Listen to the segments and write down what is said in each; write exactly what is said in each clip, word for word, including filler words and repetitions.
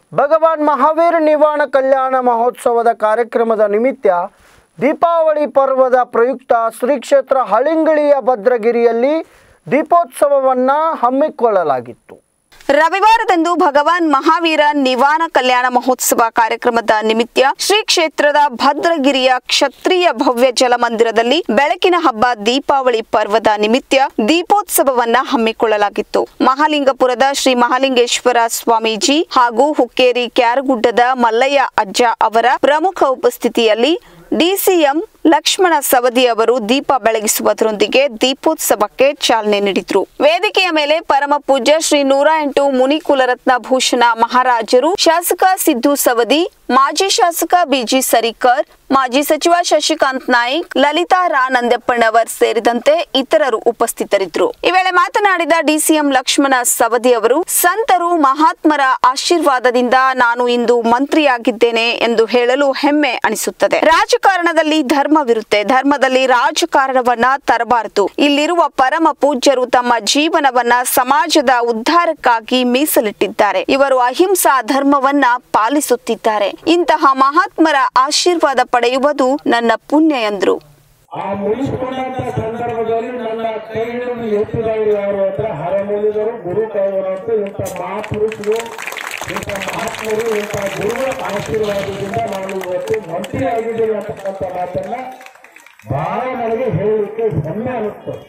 ಭಗವಾನ್ ಮಹಾವೀರ ನಿವಾಣ ಕಲ್ಯಾಣ ಮಹೋತ್ಸವದ ಕಾರ್ಯಕ್ರಮದ ನಿಮಿತ್ತ ದೀಪಾವಳಿ ಪರ್ವದ ಪ್ರಯುಕ್ತ ಶ್ರೀ ಕ್ಷೇತ್ರ ಹಳಿಂಗಳಿಯ ಭದ್ರಗಿರಿಯಲ್ಲಿ ದೀಪೋತ್ಸವವನ್ನು ಹಮ್ಮಿಕೊಳ್ಳಲಾಗಿತ್ತು. ರವಿವಾರದಂದು ಭಗವಾನ್ ಮಹಾವೀರ ನಿವಾಣ ಕಲ್ಯಾಣ ಮಹೋತ್ಸವ ಕಾರ್ಯಕ್ರಮದ ನಿಮಿತ್ತ ಶ್ರೀ ಕ್ಷೇತ್ರದ ಭದ್ರಗಿರಿಯ ಕ್ಷತ್ರಿಯ ಭವ್ಯ ಜಲಮಂದಿರದಲ್ಲಿ ಬೆಳಕಿನ ಹಬ್ಬ ದೀಪಾವಳಿ ಪರ್ವದ ನಿಮಿತ್ತ ದೀಪೋತ್ಸವವನ್ನ ಹಮ್ಮಿಕೊಳ್ಳಲಾಗಿತ್ತು. ಮಹಾಲಿಂಗಪುರದ ಶ್ರೀ ಮಹಾಲಿಂಗೇಶ್ವರ ಸ್ವಾಮೀಜಿ ಹಾಗೂ ಹುಕ್ಕೇರಿ ಕ್ಯಾರಗುಡ್ಡದ ಮಲ್ಲಯ್ಯ ಅಜ್ಜ ಅವರ ಪ್ರಮುಖ ಉಪಸ್ಥಿತಿಯಲ್ಲಿ ಡಿಸಿಎಂ ಲಕ್ಷ್ಮಣ ಸವದಿ ಅವರು ದೀಪ ಬೆಳಗಿಸುವುದರೊಂದಿಗೆ ದೀಪೋತ್ಸವಕ್ಕೆ ಚಾಲನೆ ನೀಡಿದರು. ವೇದಿಕೆಯ ಮೇಲೆ ಪರಮ ಪೂಜ್ಯ ಶ್ರೀ ನೂರ ಎಂಟು ಮುನಿ ಕುಲರತ್ನ ಭೂಷಣ ಮಹಾರಾಜರು, ಶಾಸಕ ಸಿದ್ದು ಸವದಿ, ಮಾಜಿ ಶಾಸಕ ಬಿಜಿ ಸರಿಕರ್, ಮಾಜಿ ಸಚಿವ ಶಶಿಕಾಂತ್ ನಾಯ್ಕ್, ಲಲಿತಾ ರಾ ನಂದ್ಯಪ್ಪಣ್ಣವರ್ ಸೇರಿದಂತೆ ಇತರರು ಉಪಸ್ಥಿತರಿದ್ದರು. ಈ ವೇಳೆ ಮಾತನಾಡಿದ ಡಿಸಿಎಂ ಲಕ್ಷ್ಮಣ ಸವದಿ ಅವರು, ಸಂತರು ಮಹಾತ್ಮರ ಆಶೀರ್ವಾದದಿಂದ ನಾನು ಇಂದು ಮಂತ್ರಿಯಾಗಿದ್ದೇನೆ ಎಂದು ಹೇಳಲು ಹೆಮ್ಮೆ ಅನಿಸುತ್ತದೆ. ರಾಜಕಾರಣದಲ್ಲಿ ಧರ್ಮವಿರುತ್ತೆ, ಧರ್ಮದಲ್ಲಿ ರಾಜಕಾರಣವನ್ನ ತರಬಾರದು. ಇಲ್ಲಿರುವ ಪರಮ ಪೂಜ್ಯರು ತಮ್ಮ ಜೀವನವನ್ನ ಸಮಾಜದ ಉದ್ಧಾರಕ್ಕಾಗಿ ಮೀಸಲಿಟ್ಟಿದ್ದಾರೆ. ಇವರು ಅಹಿಂಸಾ ಧರ್ಮವನ್ನ ಪಾಲಿಸುತ್ತಿದ್ದಾರೆ. ಇಂತಹ ಮಹಾತ್ಮರ ಆಶೀರ್ವಾದ ಪಡೆಯುವುದು ನನ್ನ ಪುಣ್ಯ ಎಂದರು. ಆ ಮುಗಿಸಿಕೊಂಡಂತ ಸಂದರ್ಭದಲ್ಲಿ ನನ್ನ ಕೈ ಹಿಡಿದು ಎತ್ತಿದವರು ಯಾರು ಅಂದ್ರೆ ಹರಮೂಲಿದರು, ಗುರು ಕೈವರು. ಇಂಥ ಮಹಾಪುರುಷರು, ಇಂಥ ಮಹಾತ್ಮರು, ಇಂಥ ಗುರುಗಳ ಆಶೀರ್ವಾದದಿಂದ ನಾನು ಇವತ್ತು ಮಂತ್ರಿ ಆಗಿದ್ದೇನೆ ಅಂತಕ್ಕಂಥ ಮಾತನ್ನ ಬಹಳ ನನಗೆ ಹೇಳಲಿಕ್ಕೆ ಹೆಮ್ಮೆ ಅನ್ನಿಸ್ತದೆ.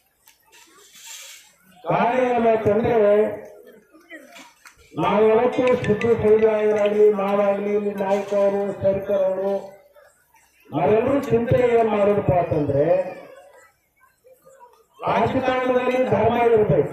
ಕಾರಣ ಏನಂತಂದ್ರೆ ನಾವು ಯಾವತ್ತೂ ಸಿದ್ದು ಸೈದಾಗಲಿ, ನಾವಾಗ್ಲಿ, ಇಲ್ಲಿ ನಾಯ್ಕ ಅವರು, ಸರ್ಕರ್ ಅವರು, ನಾವೆಲ್ಲರೂ ಚಿಂತನೆ ಏನ್ ಮಾಡೋದಪ್ಪ ಅಂತಂದ್ರೆ ರಾಜಕಾರಣದಲ್ಲಿ ಧರ್ಮ ಇರಬೇಕು,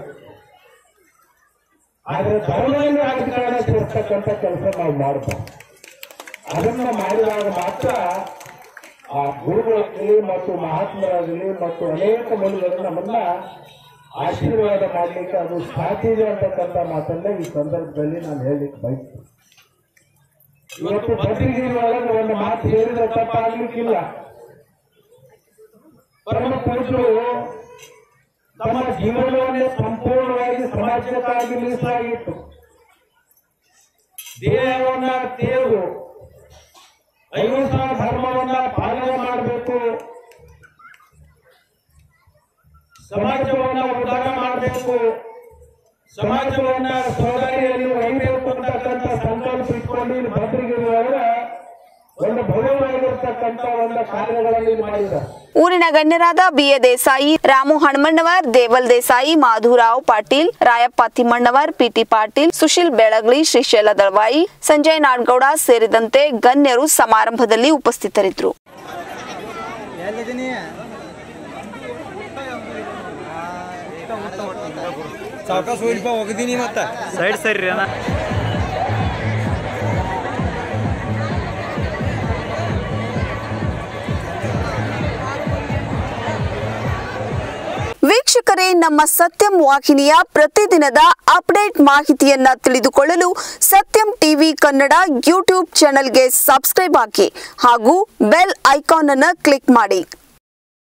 ಆದ್ರೆ ಧರ್ಮದಲ್ಲಿ ರಾಜಕಾರಣ ಸೇರ್ತಕ್ಕಂಥ ಕೆಲಸ ನಾವು ಮಾಡಬೇಕು. ಅದನ್ನ ಮಾಡಿದಾಗ ಮಾತ್ರ ಆ ಗುರುಗಳಾಗಲಿ ಮತ್ತು ಮಹಾತ್ಮರಾಗಲಿ ಮತ್ತು ಅನೇಕ ಮುನಿಗಳು ನಮ್ಮನ್ನ ಆಶೀರ್ವಾದ ಮಾಡಲಿಕ್ಕೆ ಅದು ಸಾಧ್ಯ ಇದೆ ಅಂತಕ್ಕಂಥ ಮಾತನ್ನ ಈ ಸಂದರ್ಭದಲ್ಲಿ ನಾನು ಹೇಳಲಿಕ್ಕೆ ಬಯಸ್ತೀನಿ. ಇವತ್ತು ಭದ್ರಗಿರಿ ಒಳಗೆ ಒಂದು ಮಾತು ಹೇಳಿದ್ರೆ ತಪ್ಪಾಗ್ಲಿಕ್ಕಿಲ್ಲ. ಪರಮ ಪುರುಷರು ತಮ್ಮ ಜೀವನವನ್ನೇ ಸಂಪೂರ್ಣವಾಗಿ ಸಮಾಜಕ್ಕಾಗಿ ಮೀಸಲಾಗಿತ್ತು. ದೇಹವನ್ನ ತೇರು ಅಹಿಂಸಾ ಧರ್ಮವನ್ನ ಪಾಲನೆ ಮಾಡಬೇಕು, ಸಮಾಜವನ್ನ ಉದ್ಧಾರ ಮಾಡಬೇಕು, ಸಮಾಜವನ್ನ ಸೋದರಿಯಲ್ಲಿ ಒಯ್ಯಬೇಕು ಅಂತಕ್ಕಂಥ ಸಂಕಲ್ಪ ಇಟ್ಕೊಂಡು ಇಲ್ಲಿ ಭದ್ರಗಿರಿ ಒಳಗೆ ಒಂದು ಭವ್ಯವಾಗಿರ್ತಕ್ಕಂಥ ಒಂದು ಕಾರ್ಯಗಳಲ್ಲಿ ಮಾಡಿದ್ದಾರೆ. ಊರಿನ ಗಣ್ಯರಾದ ಬಿಎ ದೇಸಾಯಿ, ರಾಮು ಹಣಮಣ್ಣವರ್, ದೇವಲ್ ದೇಸಾಯಿ, ಮಾಧುರಾವ್ ಪಾಟೀಲ್, ರಾಯಪ್ಪ ತಿಮ್ಮಣ್ಣವರ್, ಪಿಟಿ ಪಾಟೀಲ್, ಸುಶೀಲ್ ಬೆಳಗಲಿ, ಶ್ರೀಶೈಲ ದಳವಾಯಿ, ಸಂಜಯ್ ನಾಡ್ಗೌಡ ಸೇರಿದಂತೆ ಗಣ್ಯರು ಸಮಾರಂಭದಲ್ಲಿ ಉಪಸ್ಥಿತರಿದ್ದರು. ಸೈಡ್ ಸರಿ ವೀಕ್ಷಕರೇ, ನಮ್ಮ ಸತ್ಯಂ ವಾಹಿನಿಯ ಪ್ರತಿದಿನದ ಅಪ್ಡೇಟ್ ಮಾಹಿತಿಯನ್ನ ತಿಳಿದುಕೊಳ್ಳಲು ಸತ್ಯಂ ಟಿವಿ ಕನ್ನಡ ಯೂಟ್ಯೂಬ್ ಚಾನೆಲ್ಗೆ ಸಬ್ಸ್ಕ್ರೈಬ್ ಆಗಿ ಹಾಗೂ ಬೆಲ್ ಐಕಾನ್ ಅನ್ನು ಕ್ಲಿಕ್ ಮಾಡಿ.